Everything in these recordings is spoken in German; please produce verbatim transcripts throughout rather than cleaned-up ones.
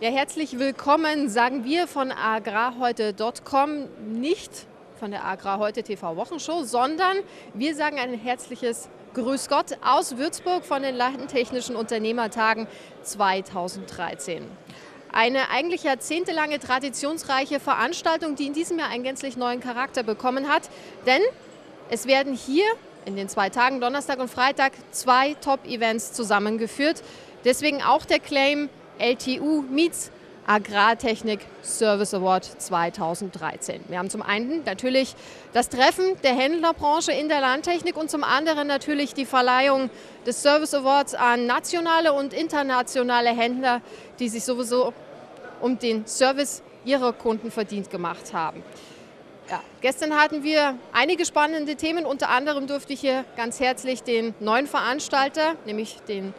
Ja, herzlich willkommen, sagen wir von agrarheute punkt com, nicht von der Agrarheute T V Wochenshow, sondern wir sagen ein herzliches Grüß Gott aus Würzburg von den Landtechnischen Unternehmertagen zweitausenddreizehn. Eine eigentlich jahrzehntelange traditionsreiche Veranstaltung, die in diesem Jahr einen gänzlich neuen Charakter bekommen hat, denn es werden hier in den zwei Tagen, Donnerstag und Freitag, zwei Top-Events zusammengeführt. Deswegen auch der Claim L T U meets Agrartechnik Service Award zweitausenddreizehn. Wir haben zum einen natürlich das Treffen der Händlerbranche in der Landtechnik und zum anderen natürlich die Verleihung des Service Awards an nationale und internationale Händler, die sich sowieso um den Service ihrer Kunden verdient gemacht haben. Ja, gestern hatten wir einige spannende Themen, unter anderem durfte ich hier ganz herzlich den neuen Veranstalter, nämlich den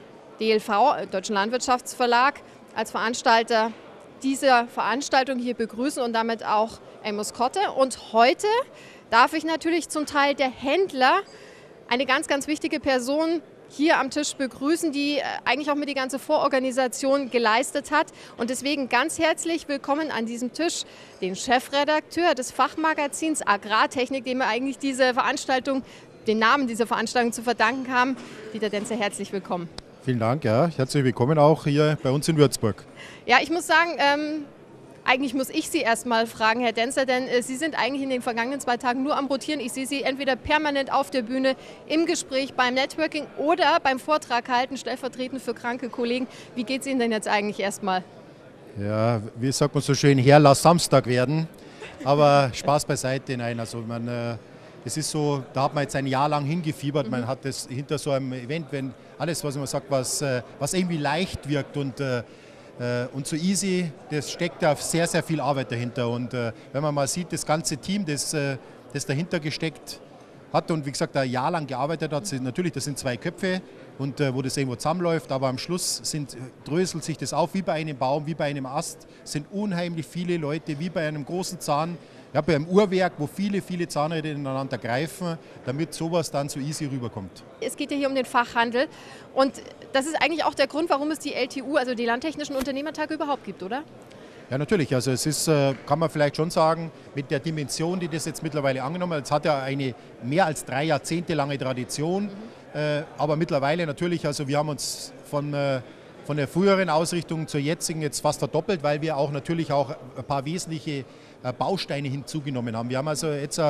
D L V, Deutschen Landwirtschaftsverlag, als Veranstalter dieser Veranstaltung hier begrüßen und damit auch Amos Kotte. Und heute darf ich natürlich zum Teil der Händler, eine ganz, ganz wichtige Person, hier am Tisch begrüßen, die eigentlich auch mit die ganze Vororganisation geleistet hat. Und deswegen ganz herzlich willkommen an diesem Tisch den Chefredakteur des Fachmagazins Agrartechnik, dem wir eigentlich diese Veranstaltung, den Namen dieser Veranstaltung zu verdanken haben. Dieter Denzer, herzlich willkommen. Vielen Dank, ja. Herzlich willkommen auch hier bei uns in Würzburg. Ja, ich muss sagen, ähm, eigentlich muss ich Sie erst mal fragen, Herr Denzer, denn äh, Sie sind eigentlich in den vergangenen zwei Tagen nur am Rotieren. Ich sehe Sie entweder permanent auf der Bühne, im Gespräch, beim Networking oder beim Vortrag halten, stellvertretend für kranke Kollegen. Wie geht es Ihnen denn jetzt eigentlich erst mal? Ja, wie sagt man so schön, Herr, lass Samstag werden. Aber Spaß beiseite, nein, also man... Äh, Es ist so, da hat man jetzt ein Jahr lang hingefiebert, mhm. man hat das hinter so einem Event, wenn alles, was man sagt, was, was irgendwie leicht wirkt und, und so easy, das steckt da sehr, sehr viel Arbeit dahinter. Und wenn man mal sieht, das ganze Team, das, das dahinter gesteckt hat und wie gesagt ein Jahr lang gearbeitet hat, sind, natürlich, das sind zwei Köpfe und wo das irgendwo zusammenläuft, aber am Schluss sind, dröselt sich das auf wie bei einem Baum, wie bei einem Ast, es sind unheimlich viele Leute, wie bei einem großen Zahn. Ja, bei einem Uhrwerk, wo viele, viele Zahnräder ineinander greifen, damit sowas dann so easy rüberkommt. Es geht ja hier um den Fachhandel und das ist eigentlich auch der Grund, warum es die L T U, also die Landtechnischen Unternehmertage, überhaupt gibt, oder? Ja, natürlich. Also es ist, kann man vielleicht schon sagen, mit der Dimension, die das jetzt mittlerweile angenommen hat, es hat ja eine mehr als drei Jahrzehnte lange Tradition, mhm. aber mittlerweile natürlich, also wir haben uns von von der früheren Ausrichtung zur jetzigen jetzt fast verdoppelt, weil wir auch natürlich auch ein paar wesentliche Bausteine hinzugenommen haben. Wir haben also jetzt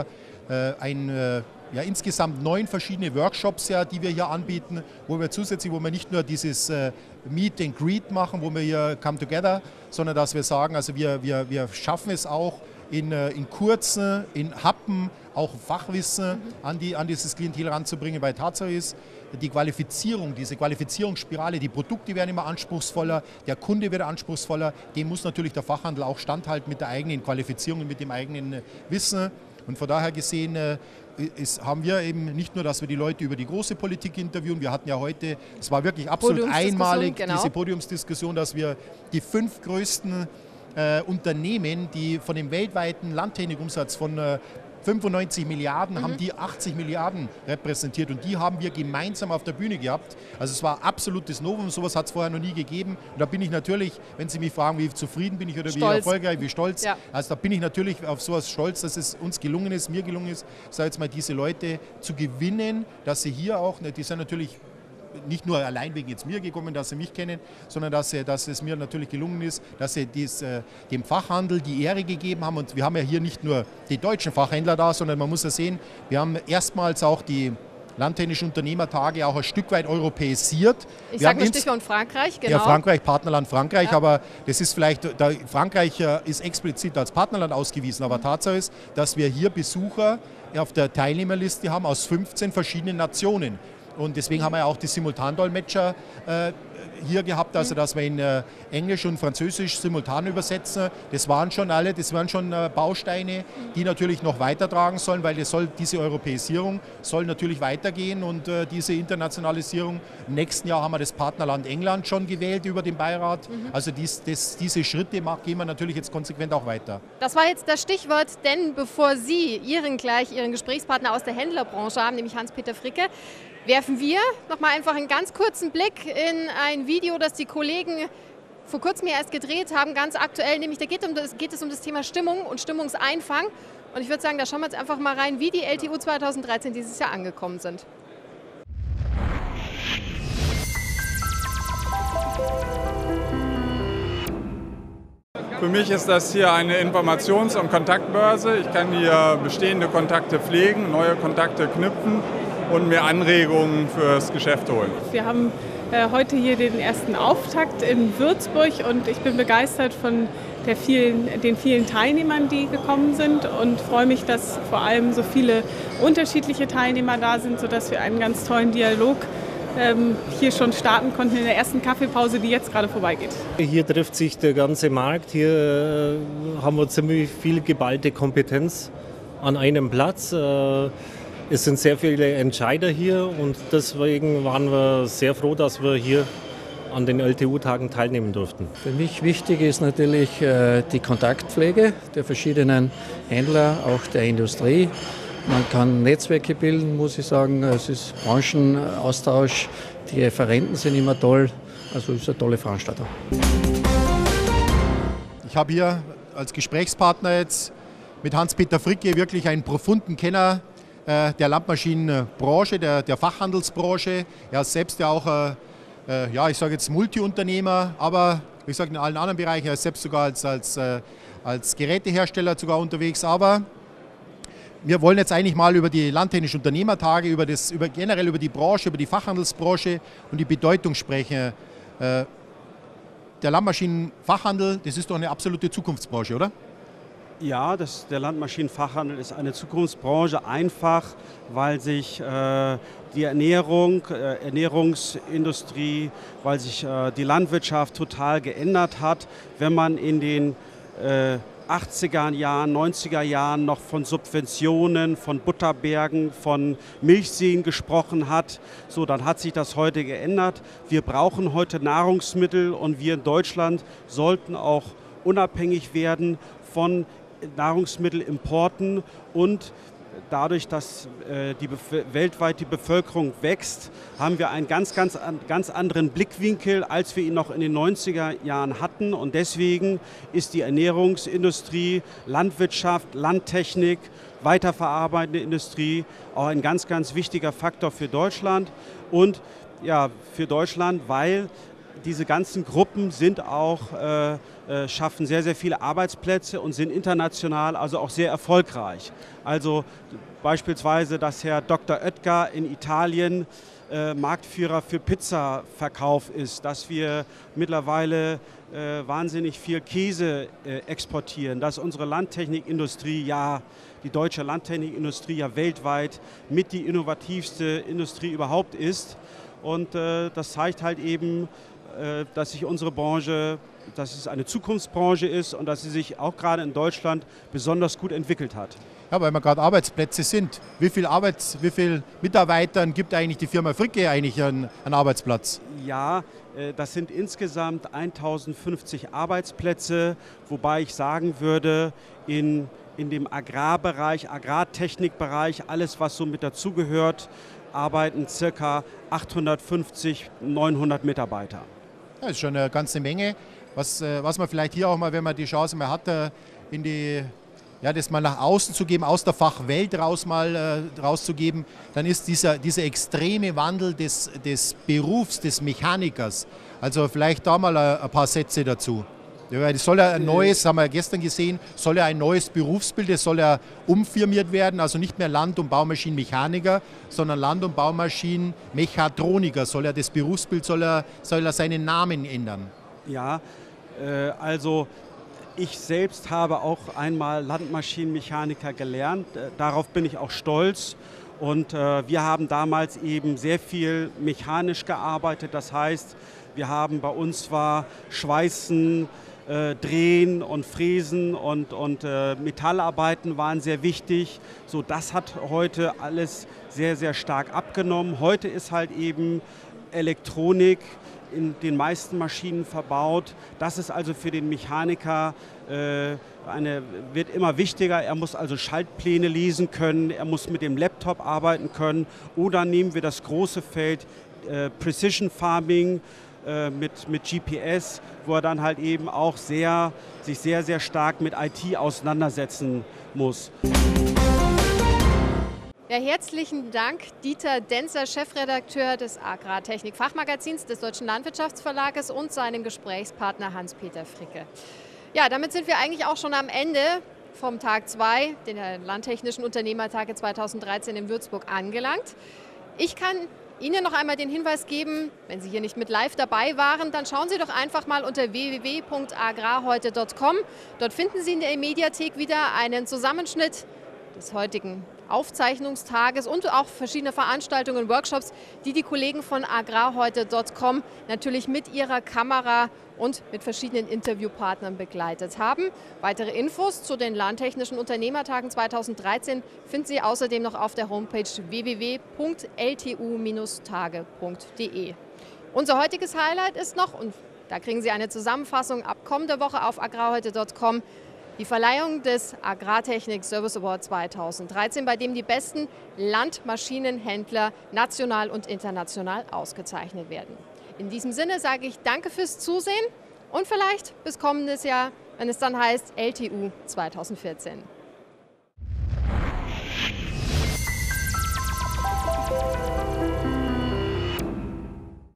ein, ja, insgesamt neun verschiedene Workshops, ja, die wir hier anbieten, wo wir zusätzlich, wo wir nicht nur dieses Meet and Greet machen, wo wir hier come together, sondern dass wir sagen, also wir, wir, wir schaffen es auch in, in kurzen, in Happen, auch Fachwissen an, die, an dieses Klientel ranzubringen, weil Tatsache ist, die Qualifizierung, diese Qualifizierungsspirale, die Produkte werden immer anspruchsvoller, der Kunde wird anspruchsvoller, dem muss natürlich der Fachhandel auch standhalten mit der eigenen Qualifizierung und mit dem eigenen Wissen. Und von daher gesehen äh, ist, haben wir eben nicht nur, dass wir die Leute über die große Politik interviewen, wir hatten ja heute, es war wirklich absolut einmalig, genau. Diese Podiumsdiskussion, dass wir die fünf größten äh, Unternehmen, die von dem weltweiten Landtechnikumsatz von äh, fünfundneunzig Milliarden, mhm. haben die achtzig Milliarden repräsentiert und die haben wir gemeinsam auf der Bühne gehabt. Also es war absolutes Novum, sowas hat es vorher noch nie gegeben und da bin ich natürlich, wenn Sie mich fragen, wie zufrieden bin ich oder stolz. Wie erfolgreich, wie stolz, ja. Also da bin ich natürlich auf sowas stolz, dass es uns gelungen ist, mir gelungen ist, sag jetzt mal, diese Leute zu gewinnen, dass sie hier auch, die sind natürlich nicht nur allein wegen jetzt mir gekommen, dass sie mich kennen, sondern dass, dass es mir natürlich gelungen ist, dass sie dies, äh, dem Fachhandel die Ehre gegeben haben. Und wir haben ja hier nicht nur die deutschen Fachhändler da, sondern man muss ja sehen, wir haben erstmals auch die Landtechnischen Unternehmertage auch ein Stück weit europäisiert. Ich sage nur Stichwort Frankreich, genau. Ja, Frankreich, Partnerland Frankreich, ja. Aber das ist vielleicht, da Frankreich ist explizit als Partnerland ausgewiesen, aber mhm. Tatsache ist, dass wir hier Besucher auf der Teilnehmerliste haben aus fünfzehn verschiedenen Nationen. Und deswegen haben wir ja auch die Simultandolmetscher äh, hier gehabt, also dass wir in äh, Englisch und Französisch simultan übersetzen. Das waren schon alle, das waren schon äh, Bausteine, die natürlich noch weitertragen sollen, weil das soll, diese Europäisierung soll natürlich weitergehen und äh, diese Internationalisierung. Im nächsten Jahr haben wir das Partnerland England schon gewählt über den Beirat. Mhm. Also dies, das, diese Schritte gehen wir natürlich jetzt konsequent auch weiter. Das war jetzt das Stichwort, denn bevor Sie Ihren gleich Ihren Gesprächspartner aus der Händlerbranche haben, nämlich Hans-Peter Fricke, werfen wir noch mal einfach einen ganz kurzen Blick in ein Video, das die Kollegen vor kurzem hier erst gedreht haben, ganz aktuell, nämlich da geht, um das, geht es um das Thema Stimmung und Stimmungseinfang. Und ich würde sagen, da schauen wir jetzt einfach mal rein, wie die L T U zweitausenddreizehn dieses Jahr angekommen sind. Für mich ist das hier eine Informations- und Kontaktbörse. Ich kann hier bestehende Kontakte pflegen, neue Kontakte knüpfen und mir Anregungen fürs Geschäft holen. Wir haben äh, heute hier den ersten Auftakt in Würzburg und ich bin begeistert von der vielen, den vielen Teilnehmern, die gekommen sind und freue mich, dass vor allem so viele unterschiedliche Teilnehmer da sind, sodass wir einen ganz tollen Dialog ähm, hier schon starten konnten in der ersten Kaffeepause, die jetzt gerade vorbeigeht. Hier trifft sich der ganze Markt. Hier äh, haben wir ziemlich viel geballte Kompetenz an einem Platz. Äh, es sind sehr viele Entscheider hier und deswegen waren wir sehr froh, dass wir hier an den L T U-Tagen teilnehmen durften. Für mich wichtig ist natürlich äh, die Kontaktpflege der verschiedenen Händler, auch der Industrie. Man kann Netzwerke bilden, muss ich sagen. Es ist Branchenaustausch, die Referenten sind immer toll. Also es ist eine tolle Veranstaltung. Ich habe hier als Gesprächspartner jetzt mit Hans-Peter Fricke wirklich einen profunden Kenner äh, der Landmaschinenbranche, der, der Fachhandelsbranche. Er ist selbst ja auch äh, äh, ja, ich sage jetzt Multiunternehmer, aber wie gesagt in allen anderen Bereichen. Er ist selbst sogar als, als, äh, als Gerätehersteller sogar unterwegs. Aber wir wollen jetzt eigentlich mal über die Landtechnischen Unternehmertage, über das, über, generell über die Branche, über die Fachhandelsbranche und die Bedeutung sprechen. Äh, der Landmaschinenfachhandel, das ist doch eine absolute Zukunftsbranche, oder? Ja, das, der Landmaschinenfachhandel ist eine Zukunftsbranche, einfach weil sich äh, die Ernährung, äh, Ernährungsindustrie, weil sich äh, die Landwirtschaft total geändert hat. Wenn man in den äh, achtziger Jahren, neunziger Jahren noch von Subventionen, von Butterbergen, von Milchseen gesprochen hat, so, dann hat sich das heute geändert. Wir brauchen heute Nahrungsmittel und wir in Deutschland sollten auch unabhängig werden von Nahrungsmittelimporten und dadurch, dass äh, die weltweit die Bevölkerung wächst, haben wir einen ganz, ganz, ganz anderen Blickwinkel, als wir ihn noch in den neunziger Jahren hatten. Und deswegen ist die Ernährungsindustrie, Landwirtschaft, Landtechnik, weiterverarbeitende Industrie auch ein ganz, ganz wichtiger Faktor für Deutschland. Und ja, für Deutschland, weil diese ganzen Gruppen sind auch, äh, äh, schaffen sehr, sehr viele Arbeitsplätze und sind international also auch sehr erfolgreich. Also beispielsweise, dass Herr Doktor Oetker in Italien äh, Marktführer für Pizzaverkauf ist, dass wir mittlerweile äh, wahnsinnig viel Käse äh, exportieren, dass unsere Landtechnikindustrie, ja, die deutsche Landtechnikindustrie ja weltweit mit die innovativste Industrie überhaupt ist. Und äh, das zeigt halt eben, dass sich unsere Branche, dass es eine Zukunftsbranche ist und dass sie sich auch gerade in Deutschland besonders gut entwickelt hat. Ja, weil wir gerade Arbeitsplätze sind. Wie viele Arbeits-, wie viel Mitarbeitern gibt eigentlich die Firma Fricke eigentlich einen, einen Arbeitsplatz? Ja, das sind insgesamt eintausendfünfzig Arbeitsplätze, wobei ich sagen würde, in, in dem Agrarbereich, Agrartechnikbereich, alles was so mit dazugehört, arbeiten ca. achthundertfünfzig, neunhundert Mitarbeiter. Das ist schon eine ganze Menge. Was, was man vielleicht hier auch mal, wenn man die Chance mal hat, in die, ja, das mal nach außen zu geben, aus der Fachwelt raus mal äh, rauszugeben, dann ist dieser, dieser extreme Wandel des, des Berufs des Mechanikers. Also vielleicht da mal ein, ein paar Sätze dazu. Ja, das soll ja ein neues, haben wir gestern gesehen, soll ja ein neues Berufsbild, das soll ja umfirmiert werden, also nicht mehr Land- und Baumaschinenmechaniker, sondern Land- und Baumaschinenmechatroniker. Soll ja das Berufsbild, soll er, soll er seinen Namen ändern. Ja, äh, also ich selbst habe auch einmal Landmaschinenmechaniker gelernt, äh, darauf bin ich auch stolz. Und äh, wir haben damals eben sehr viel mechanisch gearbeitet, das heißt, wir haben bei uns war Schweißen, Äh, Drehen und Fräsen und, und äh, Metallarbeiten waren sehr wichtig. So, das hat heute alles sehr, sehr stark abgenommen. Heute ist halt eben Elektronik in den meisten Maschinen verbaut. Das ist also für den Mechaniker äh, eine, wird immer wichtiger. Er muss also Schaltpläne lesen können, er muss mit dem Laptop arbeiten können. Oder nehmen wir das große Feld äh, Precision Farming, äh, mit, mit G P S, wo er dann halt eben auch sehr, sich sehr, sehr stark mit I T auseinandersetzen muss. Ja, herzlichen Dank, Dieter Denzer, Chefredakteur des Agrartechnik-Fachmagazins des Deutschen Landwirtschaftsverlages und seinem Gesprächspartner Hans-Peter Fricke. Ja, damit sind wir eigentlich auch schon am Ende vom Tag zwei, der Landtechnischen Unternehmertage zweitausenddreizehn in Würzburg, angelangt. Ich kann Ihnen noch einmal den Hinweis geben, wenn Sie hier nicht mit live dabei waren, dann schauen Sie doch einfach mal unter w w w punkt agrarheute punkt com. Dort finden Sie in der Mediathek wieder einen Zusammenschnitt des heutigen Aufzeichnungstages und auch verschiedene Veranstaltungen und Workshops, die die Kollegen von agrarheute punkt com natürlich mit ihrer Kamera und mit verschiedenen Interviewpartnern begleitet haben. Weitere Infos zu den Landtechnischen Unternehmertagen zweitausenddreizehn finden Sie außerdem noch auf der Homepage w w w punkt l t u Bindestrich tage punkt d e. Unser heutiges Highlight ist noch, und da kriegen Sie eine Zusammenfassung ab kommender Woche auf agrarheute punkt com, die Verleihung des Agrartechnik Service Award zweitausenddreizehn, bei dem die besten Landmaschinenhändler national und international ausgezeichnet werden. In diesem Sinne sage ich danke fürs Zusehen und vielleicht bis kommendes Jahr, wenn es dann heißt L T U zweitausendvierzehn.